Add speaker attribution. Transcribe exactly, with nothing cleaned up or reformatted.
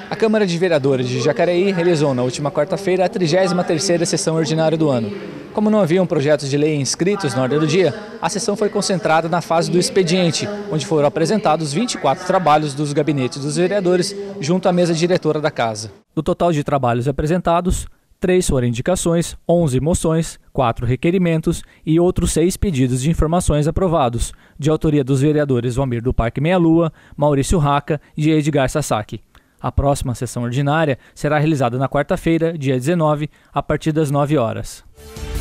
Speaker 1: A Câmara de Vereadores de Jacareí realizou na última quarta-feira a trigésima terceira sessão ordinária do ano. Como não haviam projetos de lei inscritos na ordem do dia, a sessão foi concentrada na fase do expediente, onde foram apresentados vinte e quatro trabalhos dos gabinetes dos vereadores junto à mesa diretora da Casa. Do total de trabalhos apresentados, três foram indicações, onze moções, quatro requerimentos e outros seis pedidos de informações aprovados, de autoria dos vereadores Valmir do Parque Meia Lua, Maurício Raca e Edgar Sasaki. A próxima sessão ordinária será realizada na quarta-feira, dia dezenove, a partir das nove horas.